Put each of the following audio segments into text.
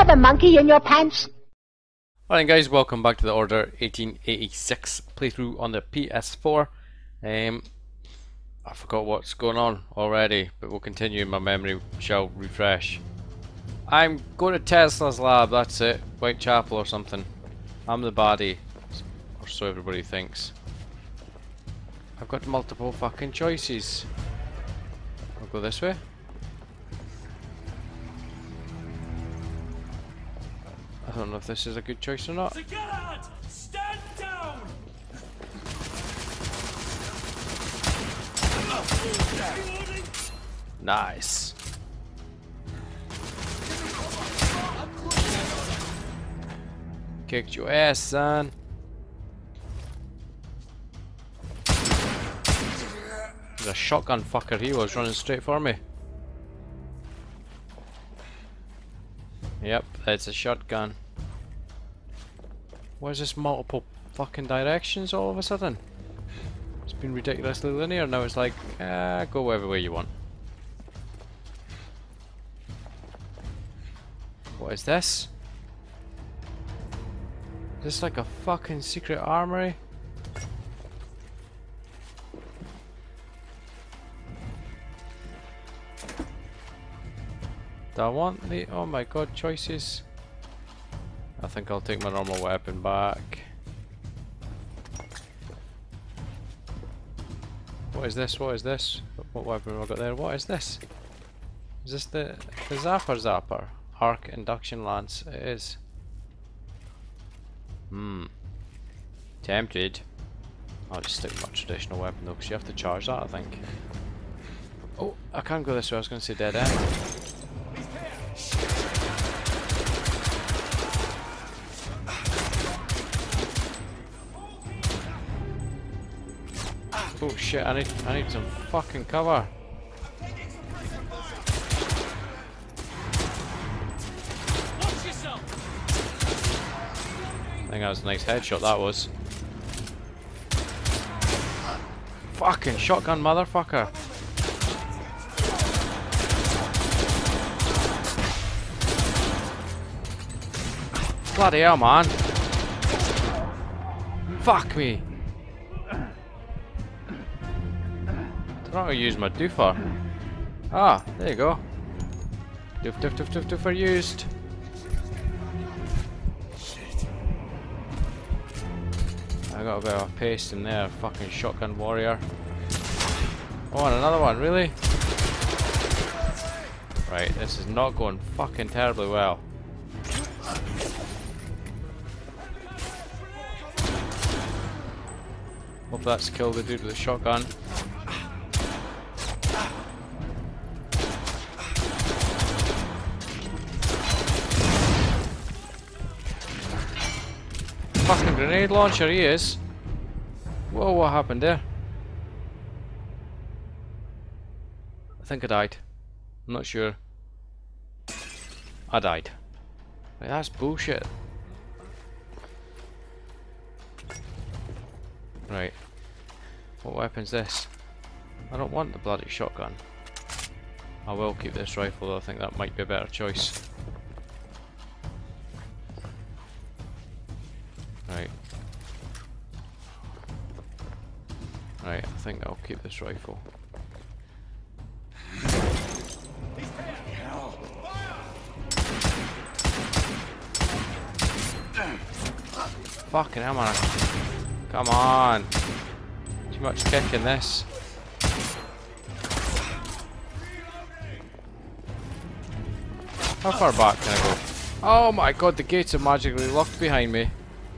have a monkey in your pants? Alright guys, welcome back to the Order 1886 playthrough on the PS4. I forgot what's going on already, but we'll continue. My memory shall refresh. I'm going to Tesla's lab, that's it. Whitechapel or something. I'm the baddie, or so everybody thinks. I've got multiple fucking choices. I'll go this way. I don't know if this is a good choice or not. Stand down! Nice. Kicked your ass, son. There's a shotgun fucker. He was running straight for me. Yep, it's a shotgun. Why is this multiple fucking directions all of a sudden? It's been ridiculously linear, now it's like, go whatever way you want. What is this? Is this like a fucking secret armory? Do I want the, oh my god, choices? I think I'll take my normal weapon back. What is this? What is this? What weapon have I got there? What is this? Is this the zapper? Arc induction lance. It is. Tempted. I'll just stick with my traditional weapon though, because you have to charge that, I think. Oh, I can't go this way. I was going to say dead end. Oh shit, I need some fucking cover. Watch yourself. I think that was a nice headshot, that was. Fucking shotgun motherfucker. Bloody hell, man. Fuck me. I don't know how to use my doofer. Ah, there you go. Doofer used. Shit. I got a bit of paste in there, fucking shotgun warrior. Oh, and another one, really? Right, this is not going fucking terribly well. Hope that's killed the dude with the shotgun. Fucking grenade launcher he is. Whoa, what happened there? I think I died. I'm not sure. I died. Like, that's bullshit. Right. What weapon's this? I don't want the bloody shotgun. I will keep this rifle though, I think that might be a better choice. Right. Right, I think I'll keep this rifle. Fucking hell, man. Come on. Too much kick in this. How far back can I go? Oh my god, the gates are magically locked behind me.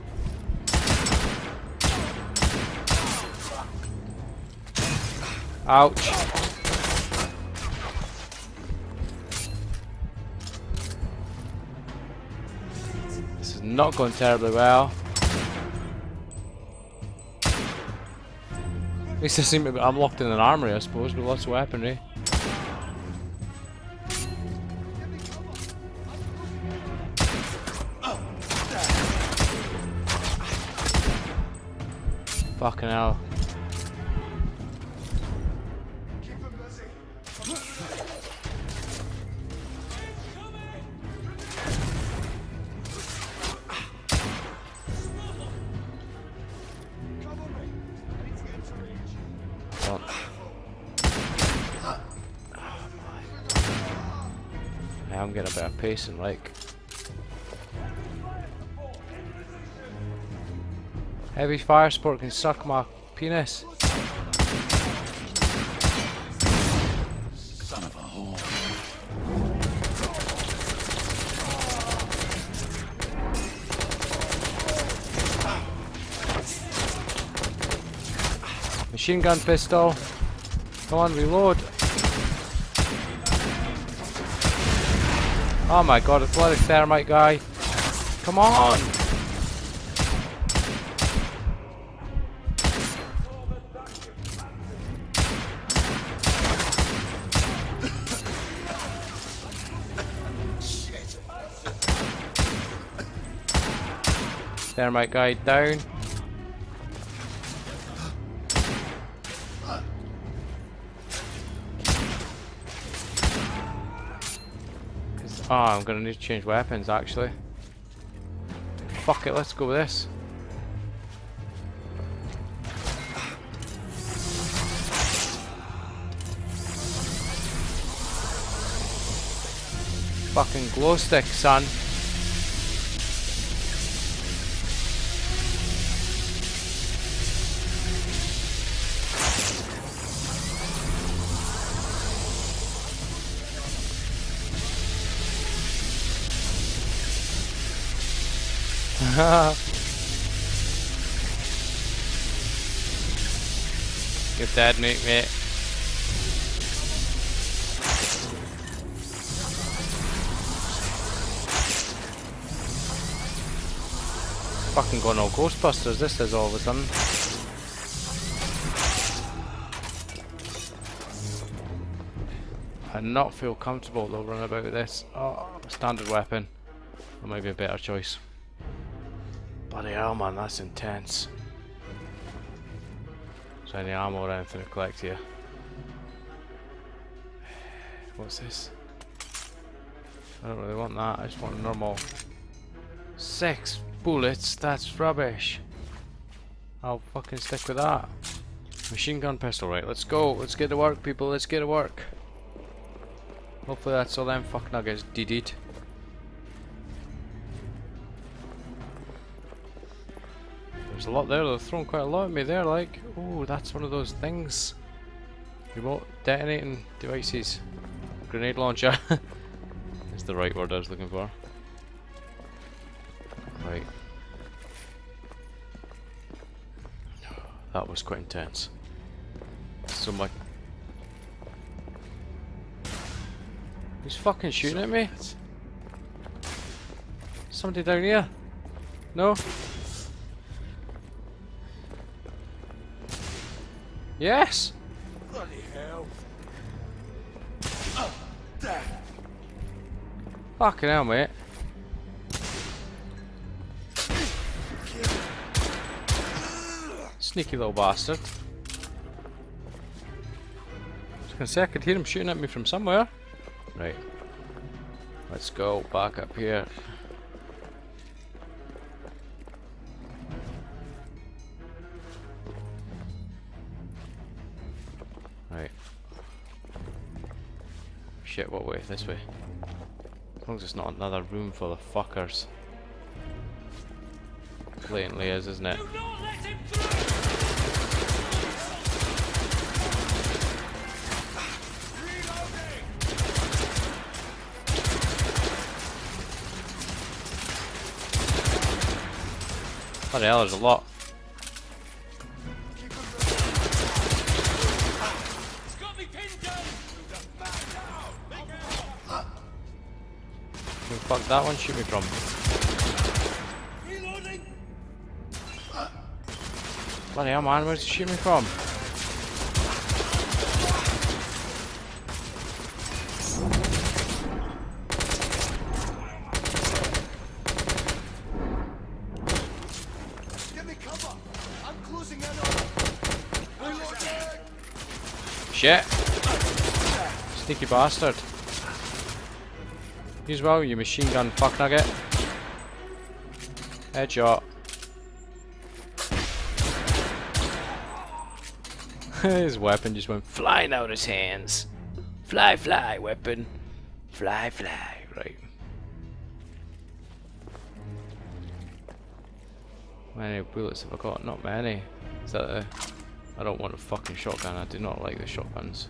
Ouch. This is not going terribly well. At least I seem to be, I'm locked in an armory, I suppose, with lots of weaponry. Fucking hell. Hold on. Yeah, I'm getting a bit of pacing, like. Heavy fire support can suck my penis. Son of a whore. Machine gun pistol. Come on, reload. Oh my god, a bloody thermite guy. Come on! Thermite guy down. Oh, I'm gonna need to change weapons actually. Fuck it, let's go with this. Fucking glow stick, son. You're dead, mate. Fucking going all Ghostbusters, this is all of a sudden. I do not feel comfortable though running about with this. Oh, standard weapon. That might be a better choice. Bloody hell, man, that's intense. Is there any ammo or anything to collect here? What's this? I don't really want that, I just want normal. 6 bullets, that's rubbish. I'll fucking stick with that. Machine gun pistol, right, let's go. Let's get to work, people, let's get to work. Hopefully that's all them fuck nuggets DD'd. There's a lot there, they're throwing quite a lot at me there, like. Oh, that's one of those things. Remote detonating devices. Grenade launcher. Is the right word I was looking for. Right. That was quite intense. So much. He's fucking shooting at me. Somebody down here? No? Yes! Bloody hell. Fucking hell, mate. Sneaky little bastard. I was gonna say I could hear him shooting at me from somewhere. Right. Let's go back up here. Right. Shit, what way? This way. As long as it's not another room full of fuckers. Blatantly is, isn't it? Do not let him through! Bloody hell, there's a lot. It's got me pinned down! Fuck that one, shoot me from. Reloading! Bloody hell, man, where's he shooting me from? Give me cover! I'm closing in on him! Reloading! Shit! Sneaky bastard. You as well, you machine gun fuck nugget. Headshot. His weapon just went flying out his hands. Fly, fly, weapon. Fly, fly. Right. How many bullets have I got? Not many. Is that a... I don't want a fucking shotgun. I do not like the shotguns.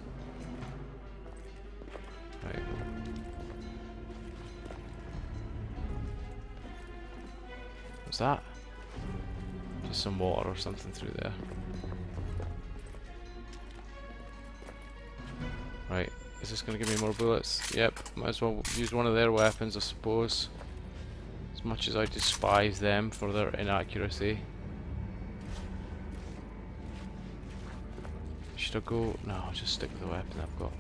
Right. What's that? Just some water or something through there. Right. Is this going to give me more bullets? Yep. Might as well use one of their weapons, I suppose. As much as I despise them for their inaccuracy. Should I go? No, I'll just stick with the weapon I've got.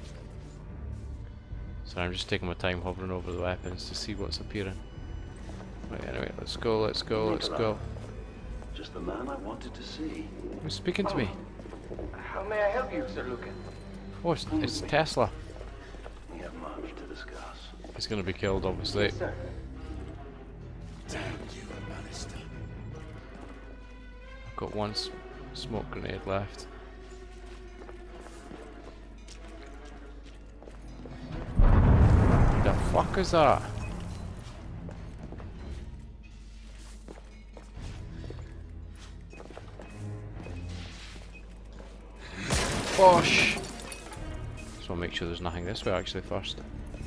So I'm just taking my time hovering over the weapons to see what's appearing. Right, anyway, let's go, let's go, let's go. Just the man I wanted to see. Who's speaking to me? How may I help you, Sir Lucan? Oh, it's Tesla. We have much to discuss. He's gonna be killed, obviously. Sir. Damn you, Bannister. I've got one smoke grenade left. The fuck is that? Bosh! Just want to make sure there's nothing this way actually first.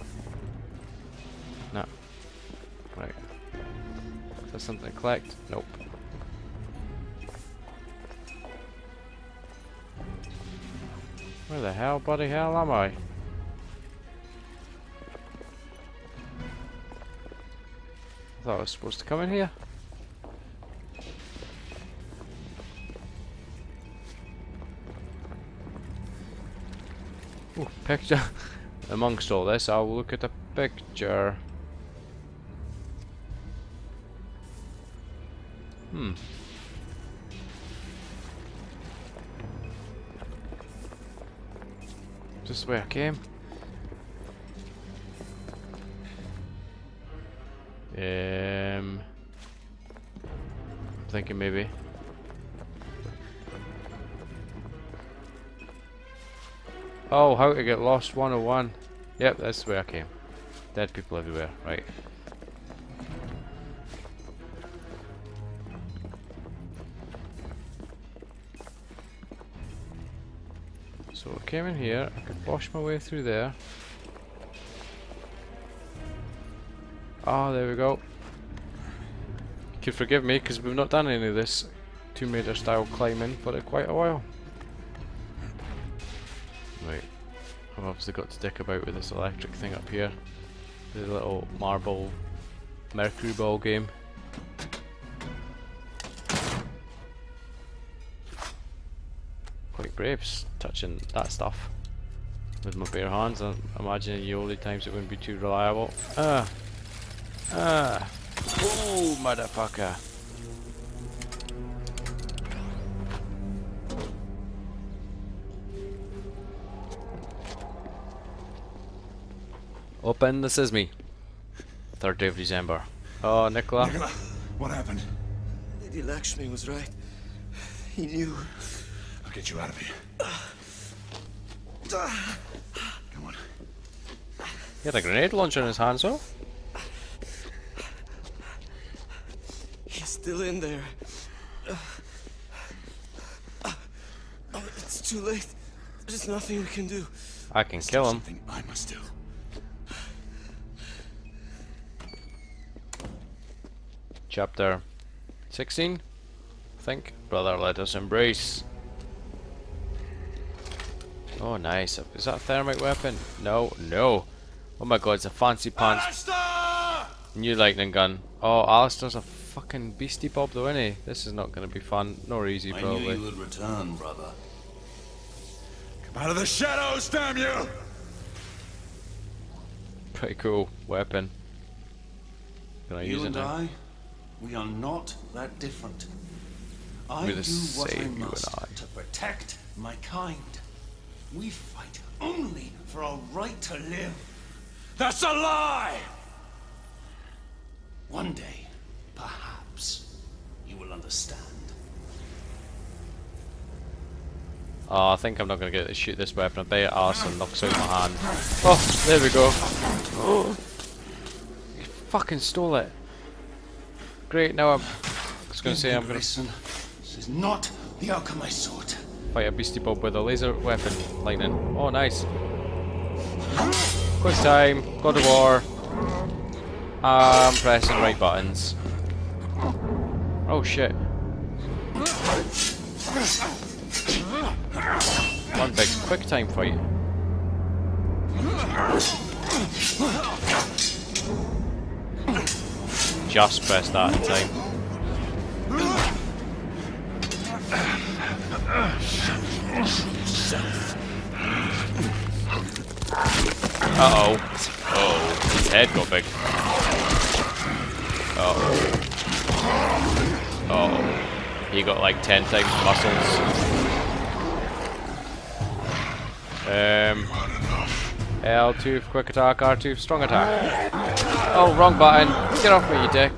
No. Right. Is there something to collect? Nope. Where the hell, bloody hell am I? I thought I was supposed to come in here. Ooh, picture. Amongst all this, I'll look at the picture. Just the way I came. I'm thinking maybe. Oh, how to get lost 101. Yep, that's the way I came. Dead people everywhere, right. So I came in here, I could wash my way through there. Ah, there we go. You could forgive me because we've not done any of this Tomb Raider style climbing for quite a while. Right, I've obviously got to dick about with this electric thing up here. The little marble mercury ball game. Quite brave touching that stuff with my bare hands. I'm imagining the only times it wouldn't be too reliable. Ooh, motherfucker. Open the sesame. 3rd day of December. Oh, Nicola. Nicola, what happened? Lady Lakshmi was right. He knew. I'll get you out of here. Come on. He had a grenade launcher in his hand, so? He's still in there. It's too late. There's nothing we can do. I can kill him. Something I must do. Chapter 16, I think. Brother, let us embrace. Oh, nice. Is that a thermite weapon? No, no. Oh my god, it's a fancy pants. New lightning gun. Oh, Alistair's a fucking beastie bob though, isn't he? This is not going to be fun, nor easy I probably. knew you would return, brother. Come out of the shadows, damn you! Pretty cool weapon. Can I use You it and now? I, we are not that different. I We're do the what I same, you and must I. to protect my kind. We fight only for our right to live. That's a lie! One day, perhaps, you will understand. Oh, I think I'm not going to get to shoot this weapon. I bet Alison knocks out my hand. Oh, there we go. Oh, you fucking stole it. Great, now I'm just going to say I'm going to This is not the outcome I sought. fight a Beastie Bob with a laser weapon. Lightning. Oh, nice. Quick time. God of War. I'm pressing right buttons. Oh shit. One big quick time fight. Just press that in time. Uh-oh. Oh, his head got big. Uh-oh. Oh, he got like 10 times muscles. L2 for quick attack, R2 for strong attack. Oh, wrong button. Get off me, you dick.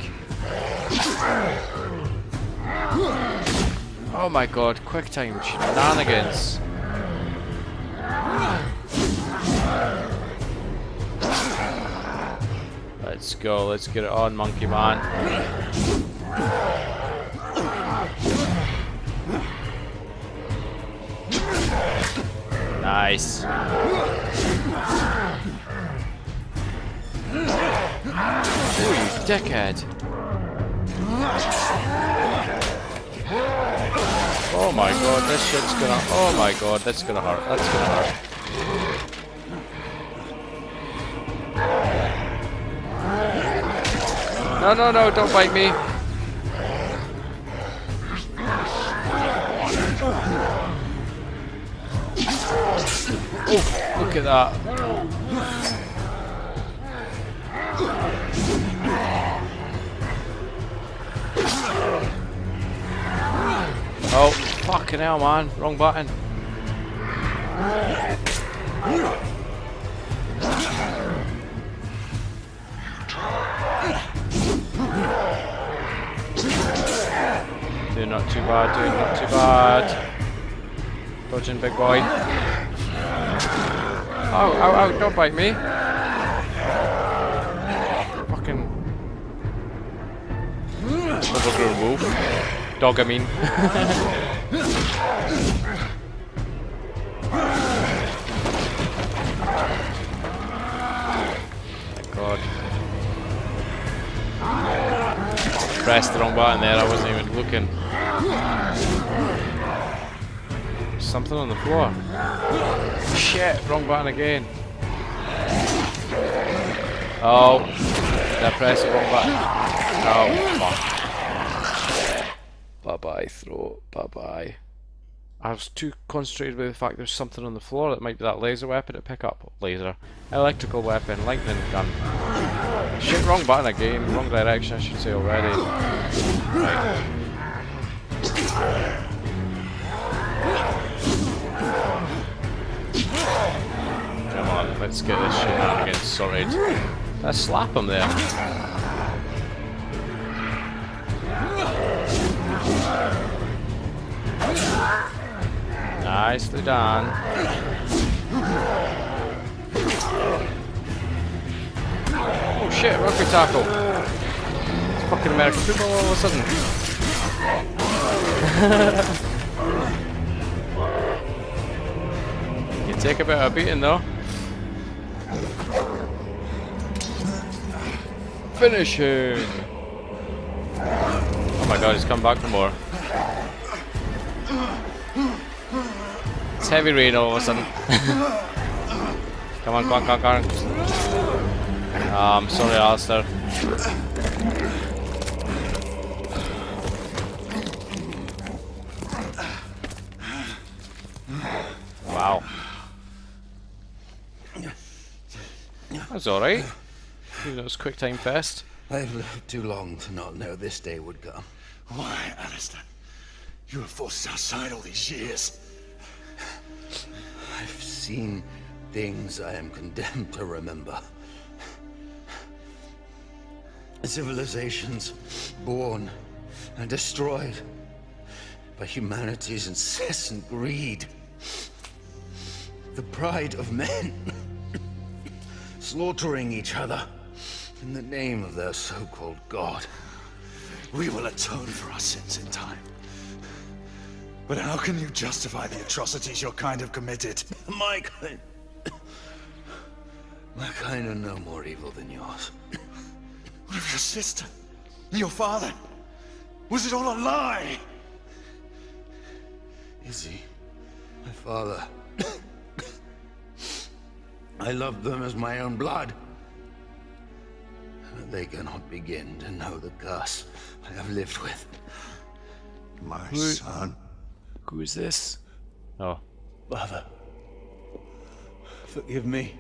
Oh my god, quick time shenanigans. Let's go, let's get it on, monkey man. Nice. Ooh, you dickhead. Oh my god, this shit's gonna... Oh my god, that's gonna hurt. That's gonna hurt. No, no, no, don't bite me. Oh, look at that. Oh, fucking hell, man. Wrong button. Doing not too bad, doing not too bad. Dodging, big boy. Oh, ow, ow, don't bite me. Fucking overgrown wolf. Dog, I mean. Thank God. Pressed the wrong button there, I wasn't even looking. Something on the floor. Shit, wrong button again. Oh, did I press the wrong button? Oh, fuck. Bye-bye, throat. Bye-bye. I was too concentrated with the fact there's something on the floor that might be that laser weapon to pick up. Laser. Electrical weapon. Lightning gun. Shit, wrong button again. Wrong direction, I should say already. Right. Come on, let's get this shenanigans sorted. Let's slap him there. Nicely done. Oh shit, rugby tackle. It's fucking American football all of a sudden. You take a bit of a beating though. Finish him! Oh my god, he's come back for more. It's heavy rain all of a sudden. Come on, come on, come on, come on. Sorry, Alistair. Wow. That's alright. You know, it was quick time fest. I've lived too long to not know this day would come. Why, Alistair? You were forced outside all these years. I've seen things I am condemned to remember. Civilizations born and destroyed by humanity's incessant greed. The pride of men. Slaughtering each other in the name of their so-called god. We will atone for our sins in time. But how can you justify the atrocities your kind have committed? My kind are no more evil than yours. What of your sister? Your father? Was it all a lie? Izzy, my father. I loved them as my own blood. But they cannot begin to know the curse I have lived with. My son. Who is this? Oh. Father, forgive me.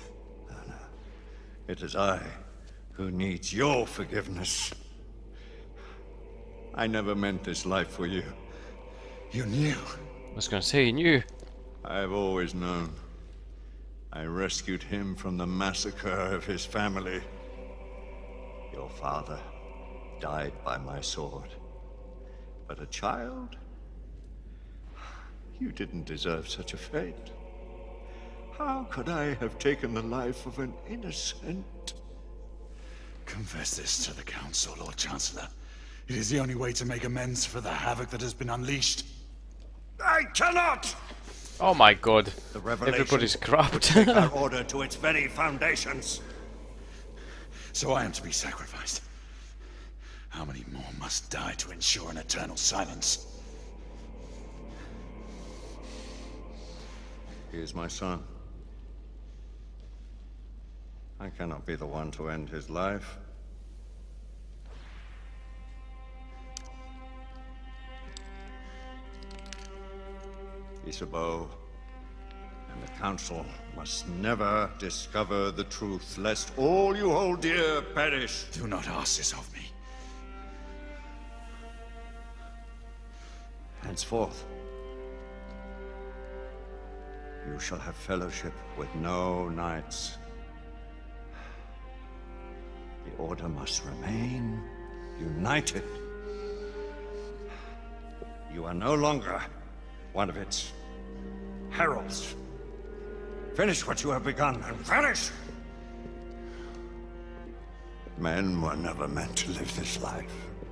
It is I who needs your forgiveness. I never meant this life for you. You knew. I was gonna say, you knew. I've always known. I rescued him from the massacre of his family. Your father died by my sword. But a child? You didn't deserve such a fate. How could I have taken the life of an innocent? Confess this to the Council, Lord Chancellor. It is the only way to make amends for the havoc that has been unleashed. I cannot! Oh my god. The revelation Everybody's corrupt. take our order to its very foundations. So I am to be sacrificed. How many more must die to ensure an eternal silence? He is my son. I cannot be the one to end his life. Isabeau and the Council must never discover the truth, lest all you hold dear perish. Do not ask this of me. Henceforth, you shall have fellowship with no knights. The Order must remain united. You are no longer one of its heralds. Finish what you have begun, and vanish! Men were never meant to live this life.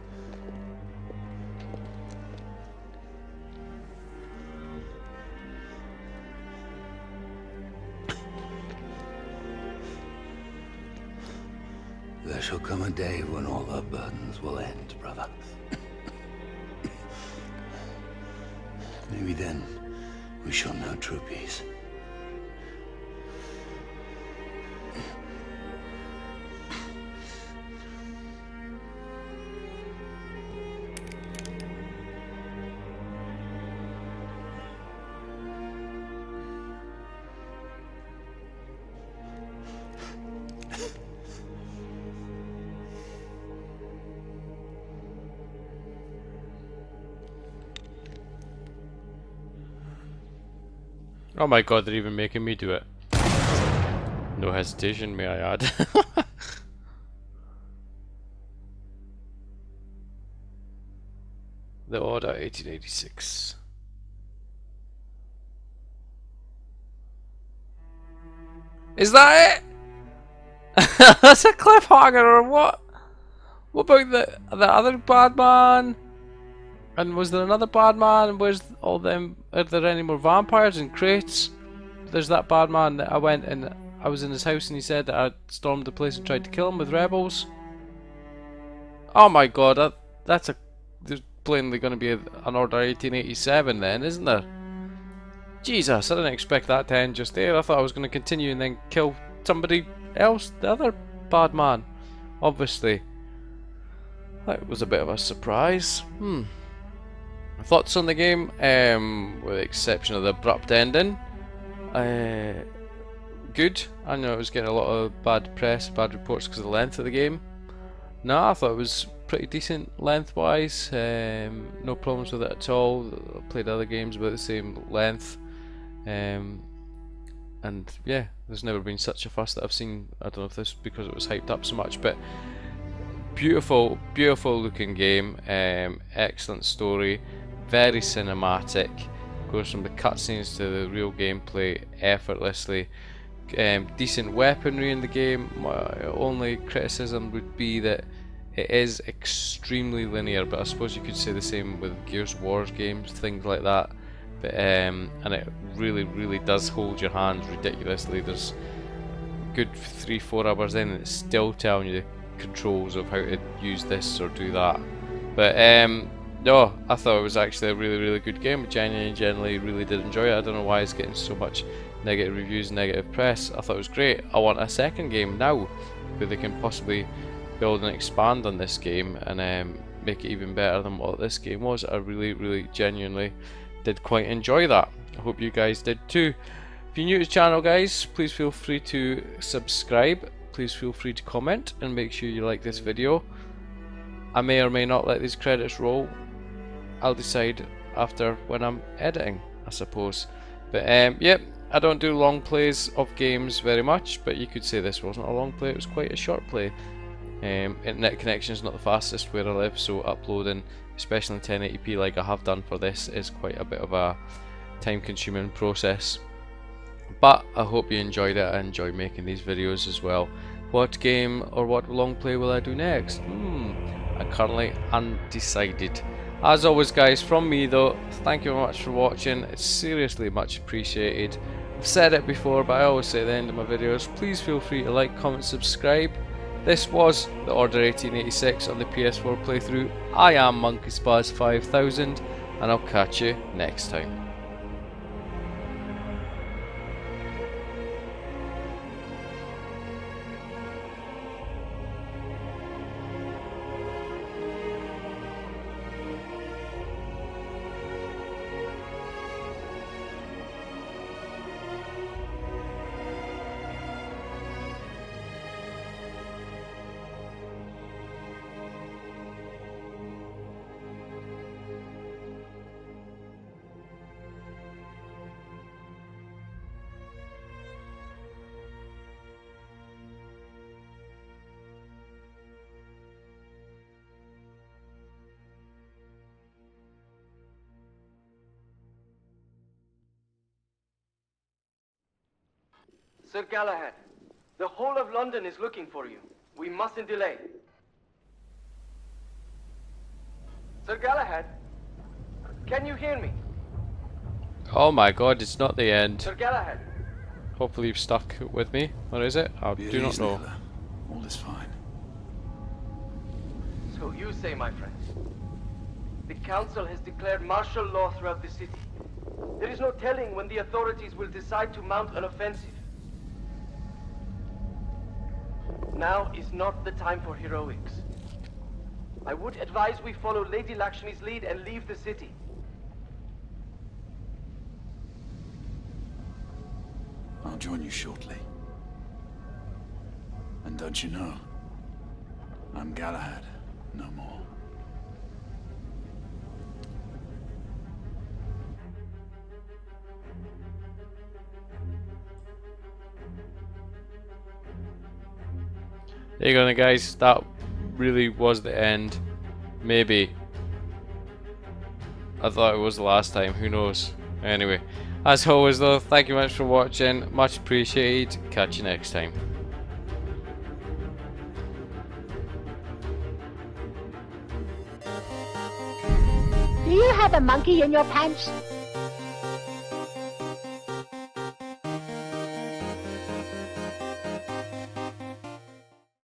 There shall come a day when all our burdens will end, brother. Maybe then we shall know true peace. Oh my god, they're even making me do it. No hesitation, may I add. The Order 1886. Is that it? That's a cliffhanger or what? What about the other bad man? And was there another bad man? Where's all them? Are there any more vampires in crates? There's that bad man that I went and I was in his house and he said that I stormed the place and tried to kill him with rebels. Oh my god, that's a... There's plainly going to be an Order 1887 then, isn't there? Jesus, I didn't expect that to end just there. I thought I was going to continue and then kill somebody else, the other bad man. Obviously. That was a bit of a surprise. Thoughts on the game, with the exception of the abrupt ending. Good. I know it was getting a lot of bad press, bad reports because of the length of the game. No, I thought it was pretty decent length-wise. No problems with it at all. I played other games about the same length. And yeah, there's never been such a fuss that I've seen. I don't know if this is because it was hyped up so much, but beautiful, beautiful looking game. Excellent story. Very cinematic, goes from the cutscenes to the real gameplay effortlessly. Decent weaponry in the game. My only criticism would be that it is extremely linear, but I suppose you could say the same with Gears of War games, things like that. But and it really does hold your hands ridiculously. There's a good 3-4 hours in and it's still telling you the controls of how to use this or do that. But no, I thought it was actually a really good game. Genuinely really did enjoy it. I don't know why it's getting so much negative reviews, negative press. I thought it was great. I want a second game now where they can possibly build and expand on this game and make it even better than what this game was. I really genuinely did quite enjoy that. I hope you guys did too. If you're new to the channel, guys, please feel free to subscribe. Please feel free to comment and make sure you like this video. I may or may not let these credits roll. I'll decide after when I'm editing, I suppose. But yep, I don't do long plays of games very much, but you could say this wasn't a long play, it was quite a short play. Internet connection is not the fastest where I live, so uploading, especially in 1080p like I have done for this, is quite a bit of a time consuming process. But I hope you enjoyed it. I enjoy making these videos as well. What game or what long play will I do next? I'm currently undecided. As always, guys, from me though, thank you very much for watching. It's seriously much appreciated. I've said it before, but I always say at the end of my videos, please feel free to like, comment, subscribe. This was the Order 1886 on the PS4 playthrough. I am MonkeySpaz 5000, and I'll catch you next time. Sir Galahad, the whole of London is looking for you. We mustn't delay. Sir Galahad, can you hear me? Oh my god, it's not the end. Sir Galahad. Hopefully you've stuck with me, or is it? I do not know. All is fine. So you say, my friend. The council has declared martial law throughout the city. There is no telling when the authorities will decide to mount an offensive. Now is not the time for heroics. I would advise we follow Lady Lakshmi's lead and leave the city. I'll join you shortly. And don't you know, I'm Galahad no more. There you go then, guys, that really was the end. Maybe. I thought it was the last time, who knows. Anyway, as always though, thank you much for watching, much appreciated, catch you next time. Do you have a monkey in your pants?